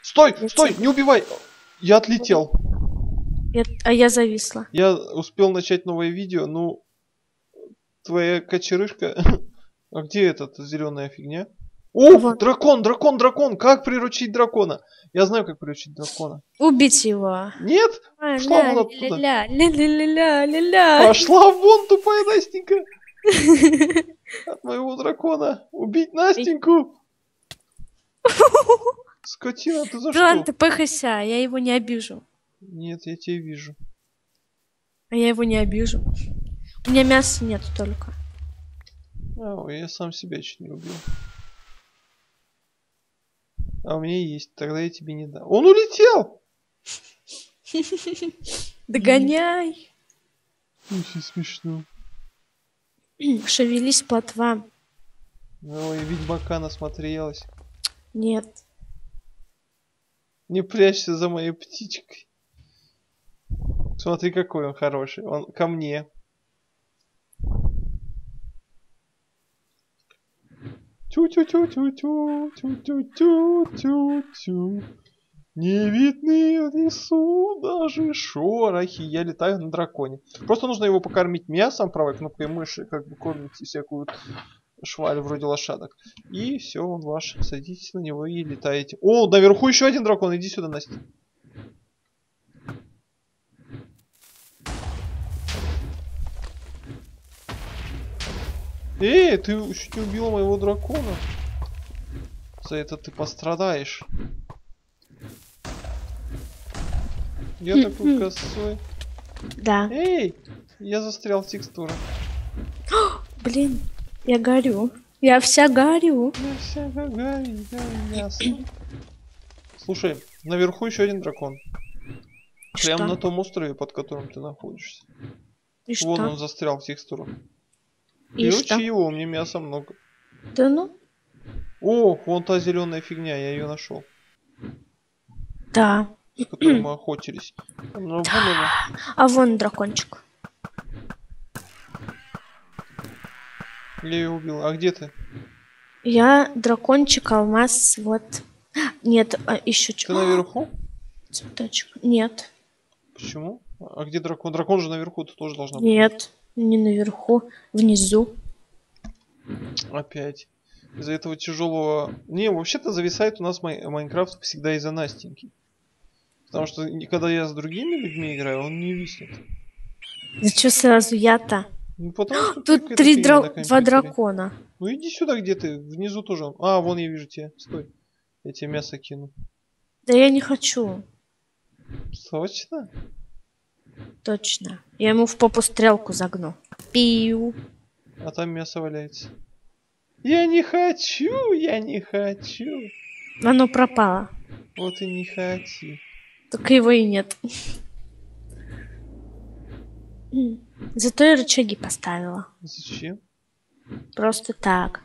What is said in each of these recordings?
Стой, стой, не убивай! Я отлетел. А я зависла. Я успел начать новое видео, ну... Твоя кочерышка... А где эта зеленая фигня? О, Вот. дракон, дракон, дракон! Как приручить дракона? Я знаю, как приручить дракона. Убить его. Нет? Пошла вон оттуда. Ля-ля-ля-ля-ля-ля. Пошла вон, тупая Настенька. От моего дракона. Убить Настеньку. Скотина, ты за Да ладно, что? ты пыхайся, я его не обижу. Нет, я тебя вижу. А я его не обижу. У меня мяса нет только. Я сам себя чуть не убил. А у меня есть, тогда я тебе не дам. Он улетел! Догоняй. Очень смешно. Шевелись, плотва. Ой, Ведьмака насмотрелась. Нет. Не прячься за моей птичкой. Смотри, какой он хороший. Он ко мне. Тю-тю-тю-тю-тю-тю-тю-тю-тю. Не видны в лесу даже шорохи. Я летаю на драконе. Просто нужно его покормить мясом, правой кнопкой мыши, как бы кормите всякую шваль вроде лошадок. И все, он ваш. Садитесь на него и летаете. О, наверху еще один дракон. Иди сюда, Настя. Эй, ты чуть не убила моего дракона. За это ты пострадаешь. Я такой косой. Да. Эй, я застрял в текстурах. Блин, я горю. Я вся горю. Я вся горю, мясо. Слушай, наверху еще один дракон. Прямо на том острове, под которым ты находишься. И Вон что? он застрял в текстурах. И Приручи что? его, у меня мяса много. Да ну? О, вон та зеленая фигня, я ее нашел. Да. С которой мы охотились. Ну, вон она. А вон дракончик. Я ее убил. А где ты? Я дракончик, алмаз, вот. Нет, еще Ты что? наверху? Цветочек. Нет. Почему? А где дракон? Дракон же наверху, ты тоже должна быть. Нет. Не наверху. Внизу. Опять. Из-за этого тяжелого... Не, вообще-то зависает у нас Майнкрафт всегда из-за Настеньки. Потому что когда я с другими людьми играю, он не виснет. Да что сразу я-то? Ну потому что Тут какая-то фигня на два компьютере. дракона. Ну иди сюда, где ты? Внизу тоже он. А, вон я вижу тебя. Стой. Я тебе мясо кину. Да я не хочу. Точно? Точно. Я ему в попу стрелку загну. Пиу. А там мясо валяется. Я не хочу, я не хочу. Оно пропало. Вот и не хоти. Только его и нет. Зато я рычаги поставила. Зачем? Просто так.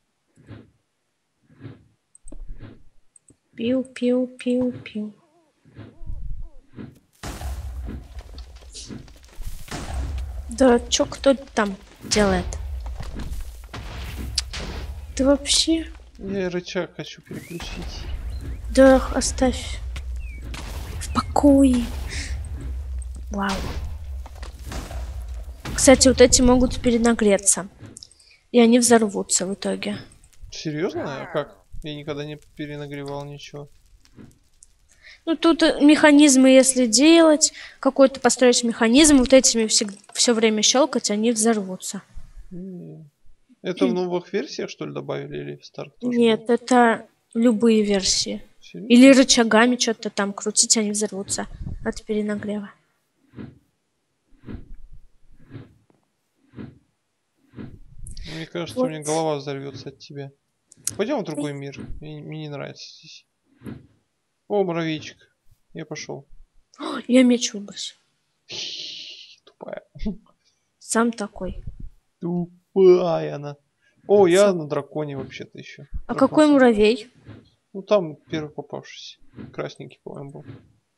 Пиу, пиу, пиу, пиу. Да чё кто там делает? Ты вообще... Я рычаг хочу переключить. Да оставь. В покое. Вау. Кстати, вот эти могут перенагреться. И они взорвутся в итоге. Серьезно? А как? Я никогда не перенагревал ничего. Ну, тут механизмы, если делать, какой-то построить механизм, вот этими все время щелкать, они взорвутся. Это в новых версиях, что ли, добавили или в старых тоже? Нет, это любые версии. Серьезно? Или рычагами что-то там крутить, они взорвутся от перенагрева. Мне кажется, Вот. у меня голова взорвется от тебя. Пойдем в другой мир. Мне не нравится здесь. О, муравейчик. Я пошел. Я меч выбросил. Тупая. Сам такой. Тупая она. О, я на драконе вообще-то еще. А какой муравей? Ну там первый попавшийся. Красненький, по-моему, был.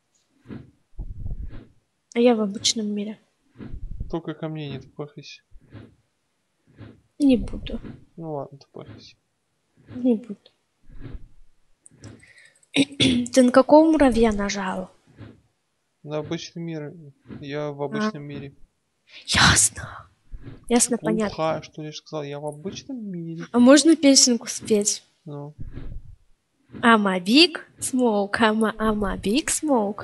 А я в обычном мире. Только ко мне не тупахайся. Не буду. Ну ладно, тупахайся. Не буду. Ты на какого муравья нажал? На обычный мир. Я в А, обычном мире. ясно. Ясно, понятно. Глухая, что ли, сказал? Я в обычном мире. А можно песенку спеть? Ну. I'm a big smoke, I'm a big smoke.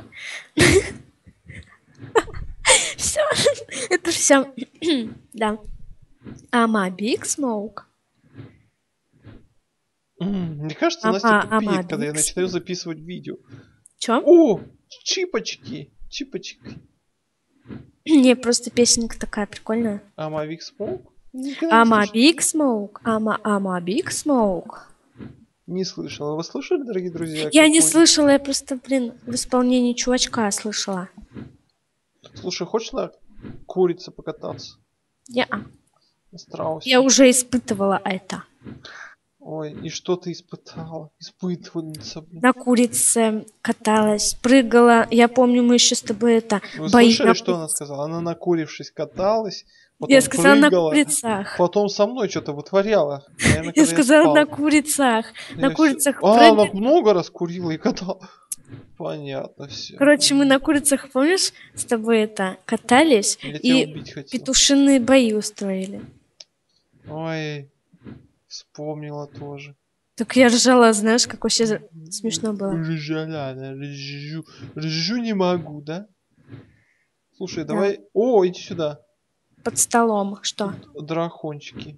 Все, это все. Да. I'm a big smoke. Мне кажется, Настя I'm a тупеет, когда я big начинаю записывать видео. Чё? О, чипочки. Чипочки. Не, просто песенка такая прикольная. Амавик Смоук? Никогда не I'm a слышал. big smoke, I'm a big smoke. Не слышал. Вы слышали, дорогие друзья? Я не какой- слышала, я просто, в исполнении чувачка слышала. Слушай, хочешь на курице покататься? На страусе? Я уже испытывала это. Ой, и что ты испытала? Испытывается, блин. На курице каталась, прыгала. Я помню, мы еще с тобой это... Вы бои слышали, на что она курице. сказала? Она, накурившись, каталась, потом Я сказала на прыгала, курицах. потом со мной что-то вытворяла. Наверное, Я когда сказала спал. на курицах. На Я курицах всё- она прыгали. много раз курила и катала. Понятно все. Короче, мы на курицах, помнишь, с тобой это катались Я тебя и убить хотел. петушиные бои устроили. Ой, вспомнила тоже. Так я ржала, знаешь, как вообще смешно было. Ржаля, да, ржу. Ржу не могу, да? Слушай, Да. давай... О, иди сюда. Под столом. Что? Дракончики.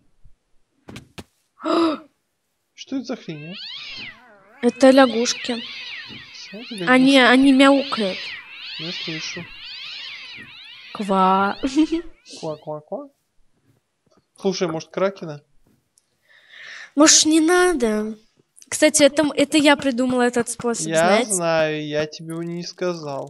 Что это за хрень, а? Это лягушки. Смотри, как Они мяукают. Я слышу. Ква. Ква-ква-ква. Слушай, может, кракена? Может, не надо? Кстати, это я придумала этот способ, Я знаете? знаю, я тебе не сказал.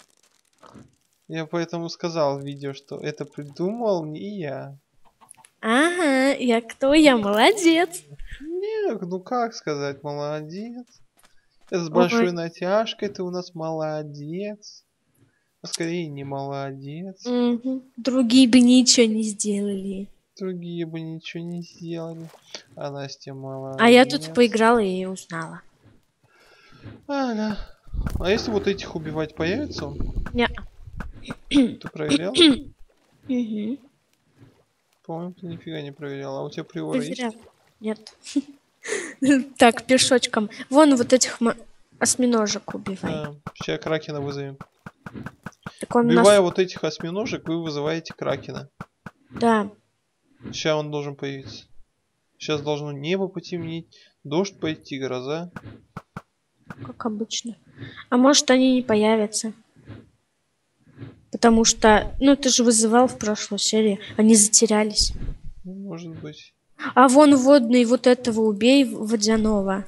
Я поэтому сказал в видео, что это придумал не я. Ага, я кто? Я молодец. Не, ну как сказать, молодец. Это с Ой. большой натяжкой ты у нас молодец. А скорее не молодец. Мгм. Другие бы ничего не сделали. Другие бы ничего не сделали. А Настя молодец. А я тут поиграла и узнала. Ага. А если вот этих убивать, появится он? Не. Ты проверял? Мгм. По-моему, ты нифига не проверял. А у тебя приора есть? Проверяла. Нет. Так, пешочком. Вон вот этих осьминожек убивай. Да. Сейчас кракена вызовем. Так он Убивая нас... вот этих осьминожек, вы вызываете кракена. Да. Сейчас он должен появиться. Сейчас должно небо потемнеть, дождь пойти, гроза. Как обычно. А может, они не появятся. Потому что, ну, ты же вызывал в прошлой серии. Они затерялись. Ну, может быть. А вон водный, вот этого убей, водяного.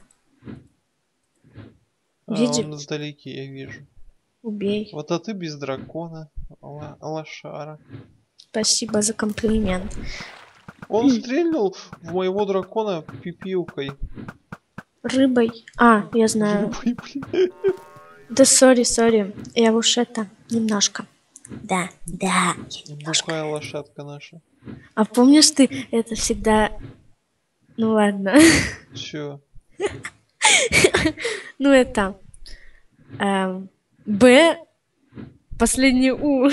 Видишь? Он вдалеке, я вижу. Убей. Вот а ты без дракона, лошара. Спасибо за комплимент. Он стрельнул в моего дракона пипилкой. Рыбой. А, я знаю. Рыбой, блин. Да, сори. Я уж это немножко. Да, я немножко. Бухая лошадка наша. А помнишь, ты это всегда... Ну ладно. Чё? Ну это... Б... Последний У.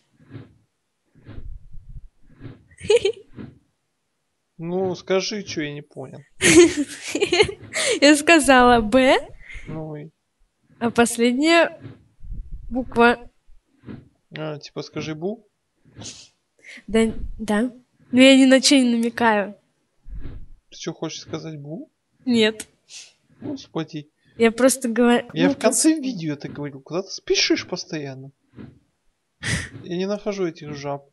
Ну, скажи, что я не понял. Я сказала Б, Ну и... а последняя буква... А, типа скажи бу? Да. Но я ни на что не намекаю. Ты что, хочешь сказать бу? Нет. Господи. Я просто говорю... Я в конце видео это говорил. Куда ты спешишь постоянно? Я не нахожу этих жаб.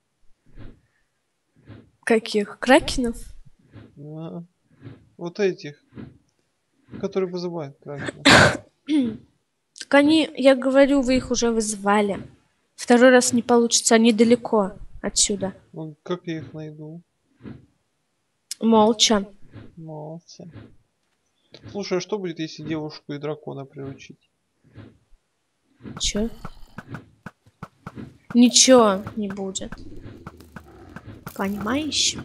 Каких? Кракенов? Да. Вот этих. Которые вызывают кракена. Так они, я говорю, вы их уже вызывали. Второй раз не получится, они далеко отсюда. Ну, как я их найду? Молча. Молодцы. Слушай, а что будет, если девушку и дракона приручить? Чё? Ничего не будет. Понимаешь?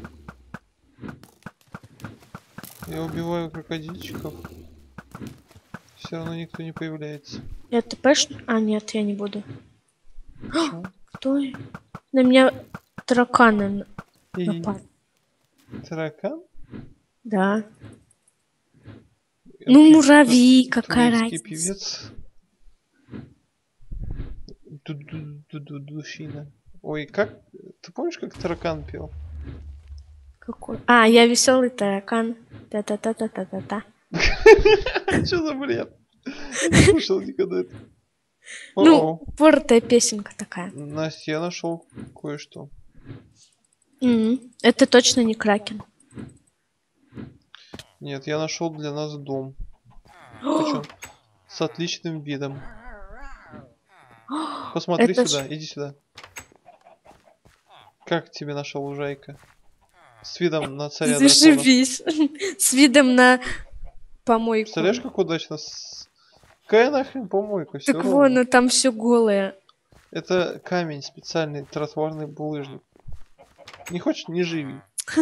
Я убиваю крокодильчиков. Все равно никто не появляется. Я ТПш... А, нет, я не буду. Чё? Кто? На меня тараканы И напали. таракан? Да. Ну, муравьи, какая Турецкий разница. певец. Душина. Ой, как... Ты помнишь, как таракан пел? Какой? А, я веселый таракан. Та-та-та-та-та-та-та. Что за бред? Я не слышал никогда это. Ну, упоротая песенка такая. Настя, я нашел кое-что. Это точно не кракен. Нет, я нашел для нас дом. Причем с отличным видом. Посмотри Это сюда, иди сюда. Как тебе наша лужайка? С видом на царя драконов. Зашибись. С видом на помойку. Представляешь, как удачно? Какая нахрен помойка? Всё Так ровно. вон, там все голое. Это камень специальный, тротуарный булыжник. Не хочешь, не живи.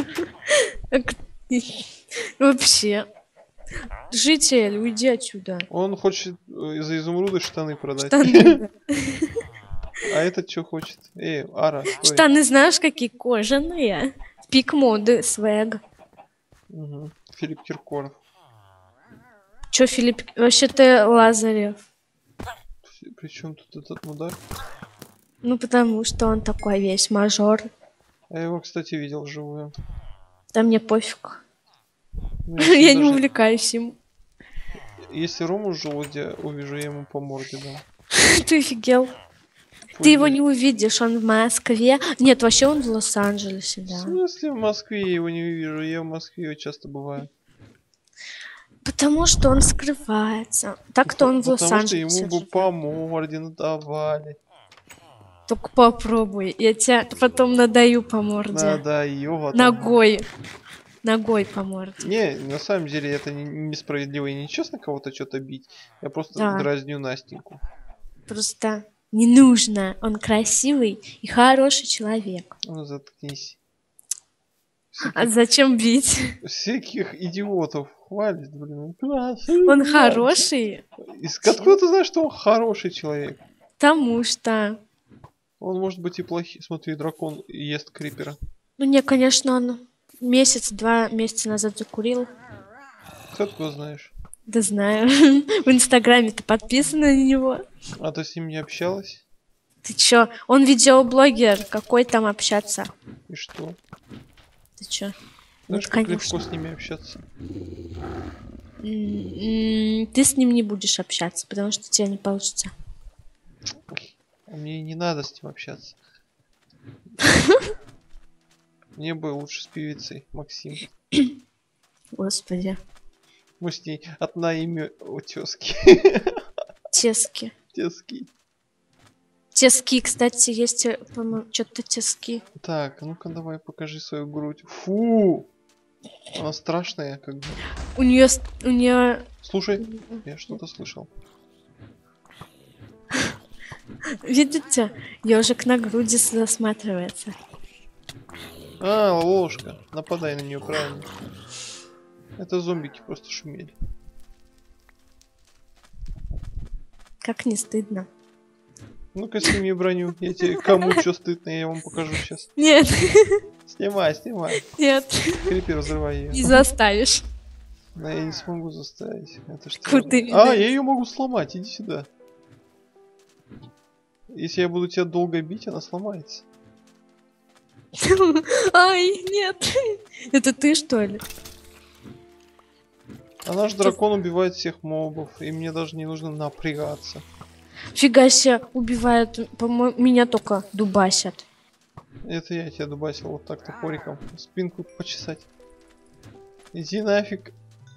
Вообще. Житель, уйди отсюда. Он хочет за изумруды штаны продать. Штаны. А этот что хочет? Эй, Ара, стой. Штаны знаешь, какие кожаные? Пик моды, свэг. Угу. Филипп Киркоров. Чё, Филипп? Вообще-то Лазарев. Причем тут этот мудак? Ну, потому что он такой весь мажор. Я его, кстати, видел вживую. Да мне пофиг. Ну, Я не даже- увлекаюсь им. Если Рому с желудя увижу, я ему по морде дам. Ты офигел. Ты его не увидишь, он в Москве. Нет, вообще он в Лос-Анджелесе, В да. смысле в Москве я его не вижу? Я в Москве часто бываю. Потому что он скрывается. Так-то он в Потому что Лос-Анджелесе. ему бы по морде надавали. Только попробуй. Я тебя потом надаю по морде. Надо ее. Ногой. Ногой по морде. Не, на самом деле это несправедливо и нечестно кого-то что-то бить. Я просто Да. дразню Настеньку. Просто не нужно. Он красивый и хороший человек. Ну заткнись. А зачем бить? Всяких идиотов хвалит, блин. Он хороший, Откуда ты знаешь, что он хороший человек? потому что... Он может быть и плохий. Смотри, дракон ест крипера. Ну не, конечно, он два месяца назад закурил. Ты откуда знаешь? Да знаю. В Инстаграме-то подписана на него. А ты с ним не общалась? Ты чё? Он видеоблогер. Какой там общаться? И что? Ты чё? Знаешь, Ну, как конечно. легко с ними общаться? Ты с ним не будешь общаться, потому что тебе не получится. А мне не надо с ним общаться. Мне бы лучше с певицей, Максим. Господи. Мы с ней одна имя у тёзки. Тески. Тёзки. Тески, кстати, есть, по-моему, что-то тески. Так, ну-ка давай покажи свою грудь. Фу! Она страшная, как бы. У нее... Слушай, я что-то слышал. Видите? Ежик на груди засматривается. А, ложка. Нападай на нее, правильно. Это зомбики просто шумели. Как не стыдно. Ну-ка сними броню. Я тебе кому что стыдно, я вам покажу сейчас. Нет, Снимай, снимай. нет, Крипер, взрывай ее. не заставишь. Да я не смогу заставить. Это ж Куда ты тяжело. меня? Я ее могу сломать, иди сюда. Если я буду тебя долго бить, она сломается. Ай, нет. Это ты, что ли? А наш дракон убивает всех мобов, и мне даже не нужно напрягаться. Фига себе, убивают. По-моему, меня только дубасят. Это я тебя дубасил вот так топориком. Спинку почесать. Иди нафиг.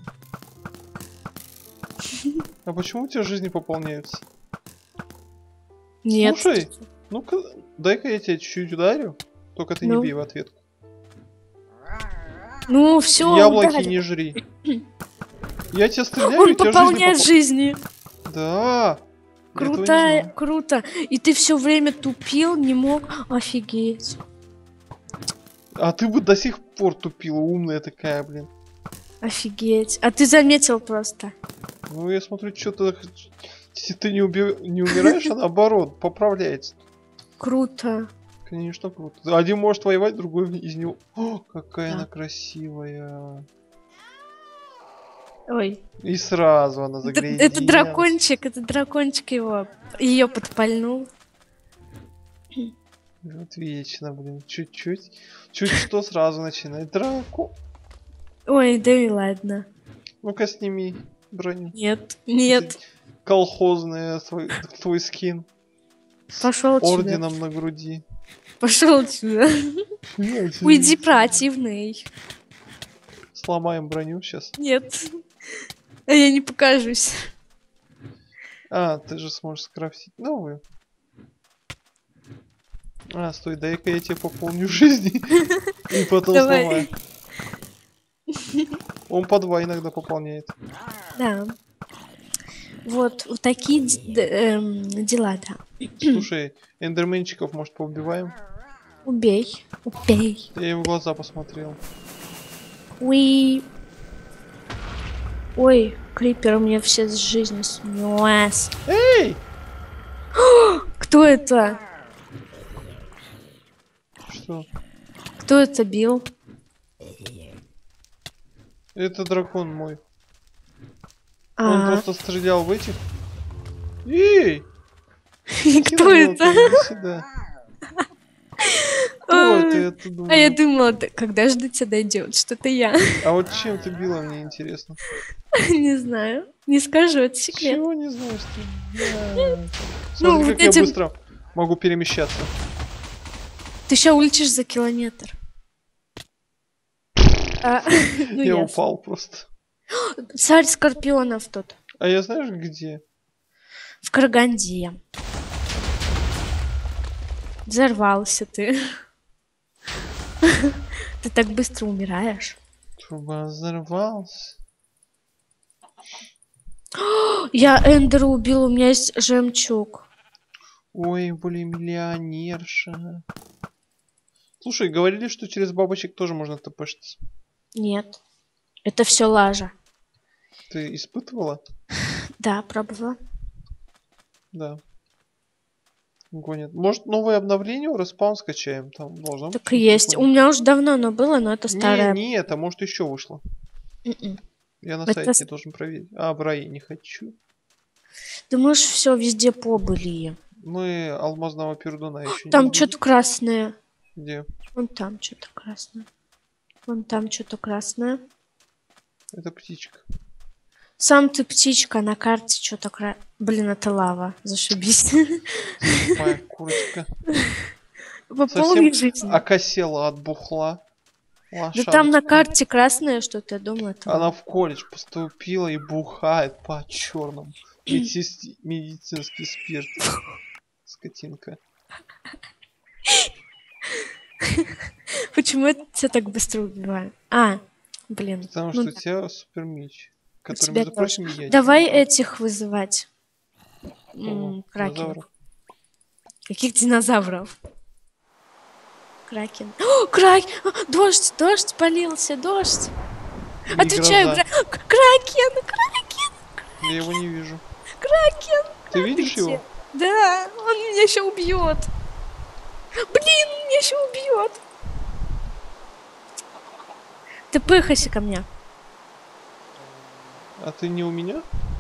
А почему у тебя жизни пополняются? Нет. Слушай, ну-ка, дай-ка я тебя чуть-чуть ударю. Только ты не Ну. бей в ответку. Ну, все. Яблоки не жри. Я тебя стреляю, Он и у тебя пополняет жизни жизни. Да. Я этого не Круто, знал. круто. И ты все время тупил, не мог. Офигеть. А ты бы до сих пор тупила, умная такая, блин. Офигеть. А ты заметил просто. Ну, я смотрю, что-то... Если ты не умираешь, а наоборот, поправляется. Круто. Конечно, круто. Один может воевать, другой из него... О, какая Да. она красивая. Ой. И сразу она Это дракончик его, ее подпальнул. Вот вечно, блин, чуть-чуть. Чуть что сразу начинает дракон. Ой, да и ладно. Ну-ка сними броню. Нет, нет. Колхозная твой скин. Пошел отсюда. Орденом на груди. Пошел отсюда. Уйди, противный. Сломаем броню сейчас. Нет. А я не покажусь. А, ты же сможешь скрафтить новую. А, стой, дай-ка я тебе пополню жизни. И потом сломаю. Он по 2 иногда пополняет. Да. Вот такие дела, да. Слушай, эндерменчиков, может, поубиваем? Убей. Убей. Я ему в глаза посмотрел. Уи. Ой, крипер мне все с жизнью снес. Эй! Кто это? Что? Кто это бил? Это дракон мой. А, Он просто стрелял в этих. Эй! кто это? Иди сюда. Кто это, я тут думаю? А я думала, когда же до тебя дойдет, что-то я. А вот чем ты била, мне интересно. Не знаю. Не скажу, это секрет. Чего не знаешь ты? Ну, Смотри, вот как я этим- быстро могу перемещаться. Ты сейчас улетишь за километр. Ну, Я ясно. упал просто. Царь скорпионов тут. А я знаешь где? В Караганде. Взорвался ты. Ты так быстро умираешь. Труба взорвался. Я Эндера убил, у меня есть жемчуг. Ой, блин, миллионерша. Слушай, говорили, что через бабочек тоже можно тпшиться. Нет. Это все лажа. Ты испытывала? Да, пробовала. Да. Гонят. Может, новое обновление у Respawn скачаем? Там должно быть. Так и есть. У меня уже давно оно было, но это старое. Не, это может еще вышло. М-м. Я на Это сайте должен проверить. А, Брай, не хочу. Думаешь, все везде побыли. Мы алмазного пердуна еще не Там видели. что-то красное. Где? Вон там что-то красное. Вон там что-то красное. Это птичка. Сам ты птичка, на карте что-то Блин, это лава. Зашибись. Моя курочка. По Совсем полной жизни. окосела от бухла. Да Лошадочка. там на карте красное что-то, я думаю, это Она лава. в колледж поступила и бухает по черному. Медицинский спирт. Скотинка. Почему это тебя так быстро убивает? А, блин. Потому ну что у тебя супер меч. Который, тебя между прочим, я Давай тебе этих вызывать. дал. Кракенов. Динозавров. Каких динозавров? Кракен. О, Дождь, дождь полился, дождь. Или Отвечаю, гроза. Кракен. Я его не вижу. Кракен. Ты видишь где? его? Да, он меня еще убьет. Блин, он меня еще убьет. Ты пыхайся ко мне. А ты не у меня?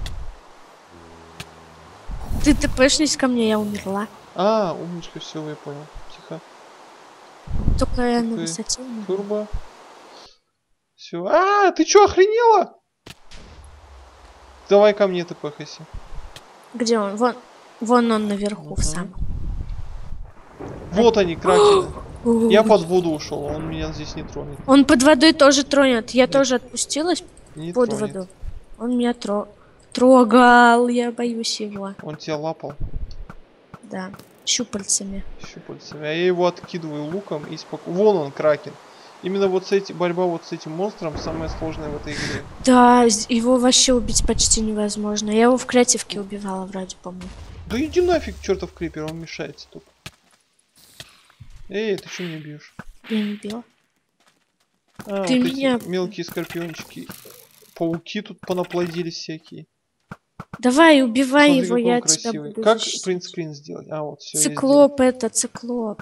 Ты пышнись ко мне, я умерла. А, умничка, все, я понял. Тихо. Только я на Ты высоте. умерла. Турбо. Все. А, ты чё, охренела? Давай ко мне ты пыхайся. Где он? Вон он наверху, в самом. Вот они, кракены. Я Ой. под воду ушел, он меня здесь не тронет. Он под водой тоже тронет. Я тоже отпустилась Не под тронет. воду. Он меня трогал. Я боюсь его. Он тебя лапал Да. Щупальцами. щупальцами. А я его откидываю луком и спокойно. Вон он, кракен. Именно вот борьба вот с этим монстром самая сложная в этой игре. Да, его вообще убить почти невозможно. Я его в креативке убивала, вроде, помню. Да иди нафиг, чертов крипер, он мешается тут. Эй, ты что меня бьешь? Я не била. А, Ты вот эти меня- мелкие скорпиончики. Пауки тут понаплодились всякие. Давай, убивай Смотри, его, какой я он тебя красивый. буду Как защищать. принтскрин сделать? А, вот все, я сделал. Циклоп это, циклоп.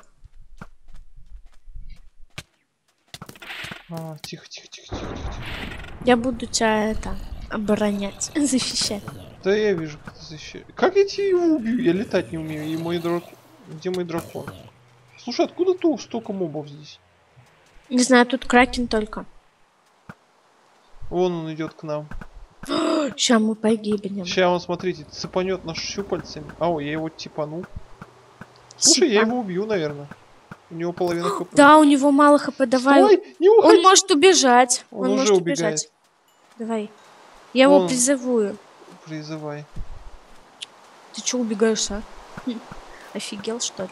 А, тихо, тихо, тихо, тихо, тихо. Я буду тебя это оборонять, защищать. Да я вижу, как ты защищаешь. Как я тебя его убью? Я летать не умею. И мой дракон... Где мой дракон? Слушай, откуда тут столько мобов здесь? Не знаю, тут кракен только. Вон он идет к нам. Сейчас мы погибнем. Сейчас он, смотрите, цепанет наш щупальцами. Ау, я его типанул. Слушай, я Типа. его убью, наверное. У него половина хп. Да, у него мало хп, давай. Стой, не уходи. Он может убежать. Он Он уже может убегает. убежать. Давай. Я его Вон. призываю. Призывай. Ты че убегаешь, а? Офигел, что ли?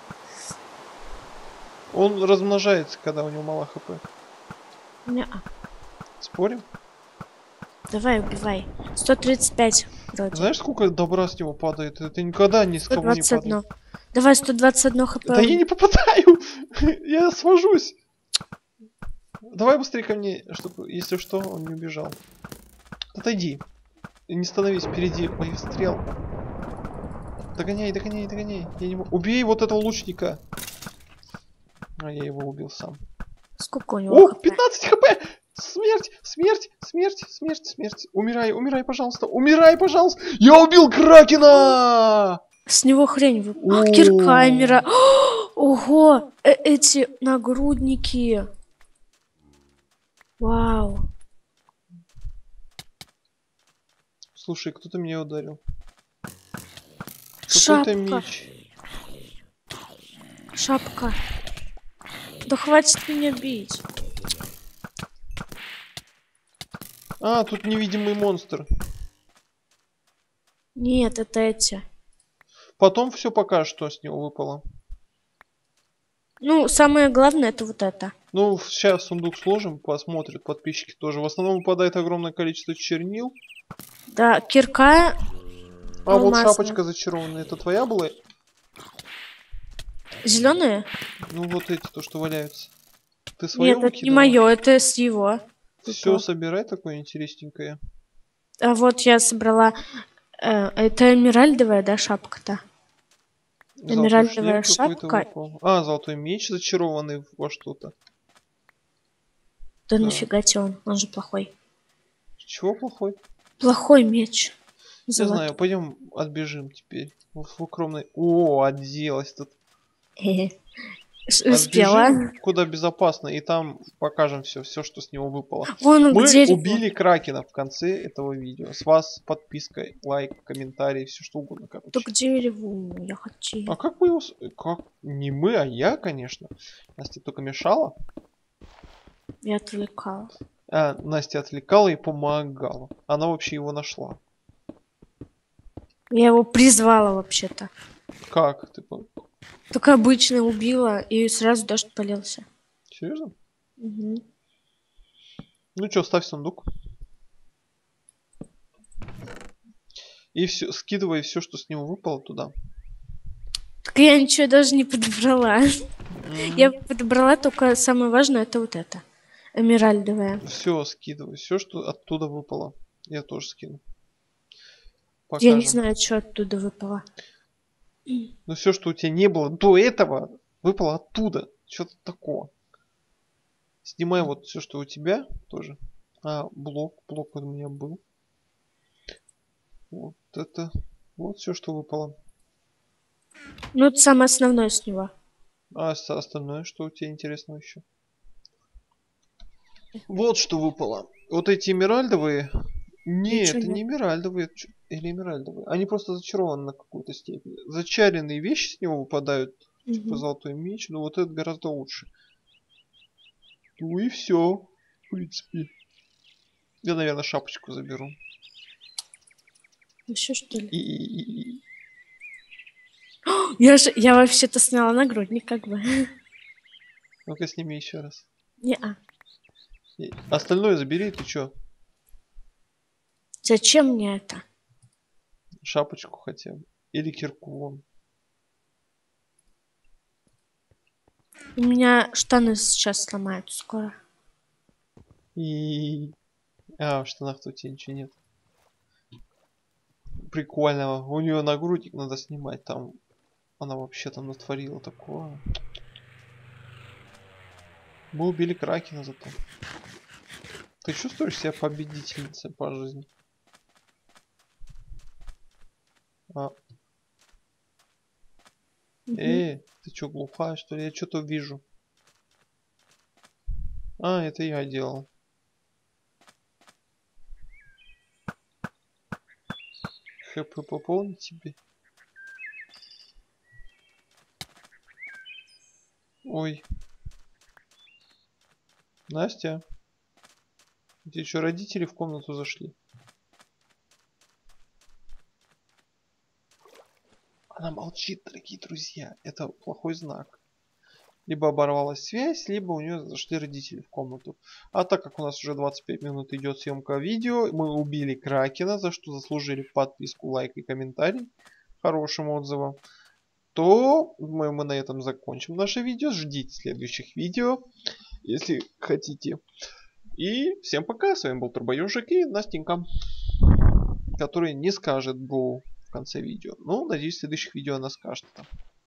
Он размножается, когда у него мало хп. Не-а. Спорим? Давай, убивай. 135 вроде. Знаешь, сколько добра с него падает? Это никогда ни с кого не 121. падает. Давай, 121 хп. Да я не попадаю! Я свожусь! Давай быстрее ко мне, чтобы, если что, он не убежал. Отойди. И не становись впереди моих стрел. Догоняй, догоняй, догоняй. Я не могу. Убей вот этого лучника. А я его убил сам. Сколько у него О, хп? 15 хп! Смерть, смерть, смерть, смерть, смерть. Умирай, умирай, пожалуйста. Умирай, пожалуйста. Я убил Кракена! С него хрень вы. О. Киркамера. Ого! Эти нагрудники. Вау. Слушай, кто-то меня ударил. Какой-то Шапка. меч. Шапка. Да хватит меня бить. А, тут невидимый монстр. Нет, это эти. Потом все покажет, что с него выпало. Ну, самое главное это вот это. Ну, сейчас сундук сложим, посмотрят подписчики тоже. В основном выпадает огромное количество чернил. Да, кирка. А вот Алмазная. шапочка зачарованная, это твоя была? Зеленые? Ну вот эти, то, что валяются. Ты свое Нет, это не выкидывала? мое, это с его. Все собирай такое интересненькое. А вот я собрала. Это эмеральдовая, да, шапка-то? Золотой Эмеральдовая шлем какой-то шапка. выпал. А, золотой меч зачарованный во что-то. Да Да. нафига тебе он же плохой. Чего плохой? Плохой меч. Не Золотой. знаю, пойдем отбежим теперь. В укромной. О, отделась тут. Успела. Отбежим куда безопасно, и там покажем все, что с него выпало. Вон он Мы к дереву. убили Кракена в конце этого видео. С вас подписка, лайк, комментарий, все что угодно, короче. То к дереву я хочу. А как мы его... Как? Не мы, а я, конечно. Настя только мешала. Я отвлекала. А, Настя отвлекала и помогала. Она вообще его нашла. Я его призвала вообще-то. Как? Ты Только обычно убила, и сразу дождь полился. серьезно? Угу. Ну что, ставь сундук. И все, скидывай все, что с него выпало туда. Так я ничего даже не подобрала. Я подобрала только самое важное, это вот это. Эмеральдовая. Все, скидывай. Все, что оттуда выпало. Я тоже скину. Я не Покажем. знаю, что оттуда выпало. Но все, что у тебя не было до этого, выпало оттуда. Что-то такое. Снимай вот все, что у тебя тоже. А, блок у меня был. Вот это. Вот все, что выпало. Ну, это самое основное с него. А остальное, что у тебя интересного еще? Вот что выпало. Вот эти эмеральдовые. Нет, Ничего это нет. не эмеральдовые. Или эмеральдовые. Они просто зачарованы на какую-то степень. Зачаренные вещи с него выпадают. Типа Мгм. золотой меч. Но вот это гораздо лучше. Ну и все. В принципе. Я, наверное, шапочку заберу. Еще что ли? И. Я вообще-то сняла нагрудник, как бы. Ну-ка сними еще раз. Не-а. Остальное забери, ты чё? Зачем мне это? Шапочку хотя бы. Или кирку вон. У меня штаны сейчас сломают скоро. И. А, в штанах тут у тебя ничего нет. прикольного. У нее нагрудник надо снимать. Там она вообще там натворила такое. Мы убили Кракена зато. Ты чувствуешь себя победительницей по жизни? А. Ты чё, глухая, что ли? Я что-то вижу. А, это я делал. ХП пополнить тебе? Ой. Настя? Где что, родители в комнату зашли? Она молчит, дорогие друзья. Это плохой знак. Либо оборвалась связь, либо у нее зашли родители в комнату. А так как у нас уже 25 минут идет съемка видео, мы убили Кракена, за что заслужили подписку, лайк и комментарий хорошим отзывом, то мы на этом закончим наше видео. Ждите следующих видео, если хотите. И всем пока. С вами был Турбоежик и Настенька, который не скажет броу в конце видео. Ну, надеюсь, в следующих видео она скажет.